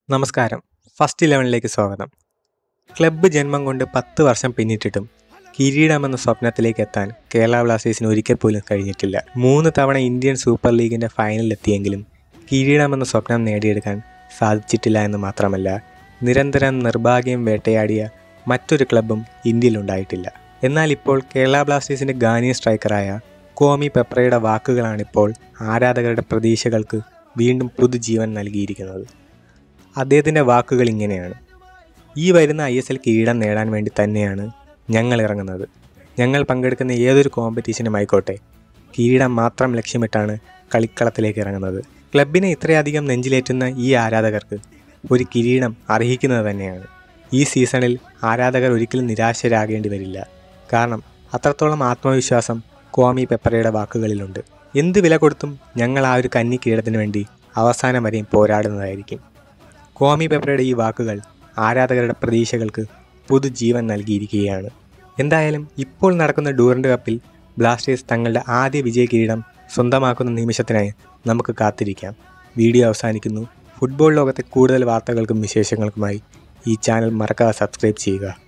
നമസ്കാരം. ഫസ്റ്റ് 11ലേക്ക് സ്വാഗതം. ക്ലബ്ബ് ജന്മം കൊണ്ട് 10 വർഷം പിന്നിട്ടിട്ടും കിരീടമെന്ന സ്വപ്നത്തിലേക്ക് എത്താൻ കേരള ബ്ലാസ്റ്റേഴ്സിന് ഒരിക്കൽ പോലും കഴിഞ്ഞിട്ടില്ല. 3 തവണ ഇന്ത്യൻ സൂപ്പർ ലീഗിൻ്റെ ഫൈനലിലെത്തിയെങ്കിലും കിരീടമെന്ന സ്വപ്നം നേടിയെടുക്കാൻ സാധിച്ചിട്ടില്ല എന്ന് മാത്രമല്ല, നിരന്തരം നിർഭാഗ്യം വേട്ടയാടിയ മറ്റൊരു ക്ലബ്ബും ഇന്ത്യയിലുണ്ടായിട്ടില്ല. എന്നാൽ ഇപ്പോൾ കേരള ബ്ലാസ്റ്റേഴ്സിൻ്റെ ഗാനിയൻ സ്ട്രൈക്കറായ കോമി പെപ്രയുടെ വാക്കുകളാണിപ്പോൾ ആരാധകരുടെ പ്രതീക്ഷകൾക്ക് വീണ്ടും പുതുജീവൻ നൽകിയിരിക്കുന്നത്. അദ്ദേഹത്തിൻ്റെ വാക്കുകൾ ഇങ്ങനെയാണ്: ഈ വരുന്ന ISL കിരീടം നേടാൻ വേണ്ടി തന്നെയാണ് ഞങ്ങൾ ഇറങ്ങുന്നത്. ഞങ്ങൾ പങ്കെടുക്കുന്ന ഏതൊരു കോമ്പറ്റീഷനുമായിക്കോട്ടെ, കിരീടം മാത്രം ലക്ഷ്യമിട്ടാണ് കളിക്കളത്തിലേക്ക് ഇറങ്ങുന്നത്. ക്ലബിനെ ഇത്രയധികം നെഞ്ചിലേറ്റുന്ന ഈ ആരാധകർക്ക് ഒരു കിരീടം അർഹിക്കുന്നത് തന്നെയാണ്. ഈ സീസണിൽ ആരാധകർ ഒരിക്കലും നിരാശരാകേണ്ടി വരില്ല. കാരണം അത്രത്തോളം ആത്മവിശ്വാസം കോമി പെപ്രയുടെ വാക്കുകളിലുണ്ട്. എന്ത് വില കൊടുത്തും ഞങ്ങൾ ആ ഒരു കന്നി കിരീടത്തിന് വേണ്ടി അവസാനം വരെയും പോരാടുന്നതായിരിക്കും. കോമി പെപ്രയുടെ ഈ വാക്കുകൾ ആരാധകരുടെ പ്രതീക്ഷകൾക്ക് പുതുജീവൻ നൽകിയിരിക്കുകയാണ്. എന്തായാലും ഇപ്പോൾ നടക്കുന്ന ഡൂറൻഡ് കപ്പിൽ ബ്ലാസ്റ്റേഴ്സ് തങ്ങളുടെ ആദ്യ വിജയ കിരീടം സ്വന്തമാക്കുന്ന നിമിഷത്തിനായി നമുക്ക് കാത്തിരിക്കാം. വീഡിയോ അവസാനിക്കുന്നു. ഫുട്ബോൾ ലോകത്തെ കൂടുതൽ വാർത്തകൾക്കും വിശേഷങ്ങൾക്കുമായി ഈ ചാനൽ മറക്കാതെ സബ്സ്ക്രൈബ് ചെയ്യുക.